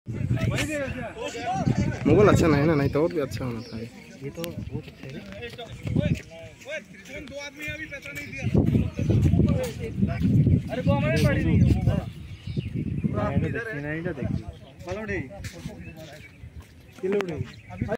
मुगल अच्छा नहीं ना, नहीं तो और भी अच्छा होना था। ये तो बहुत अच्छा है। दो आदमी अभी पैसा नहीं दिया। अरे वो हमारे पड़ी नहीं है वो वाला। इधर है। देखिए। Hello day. किलो नहीं।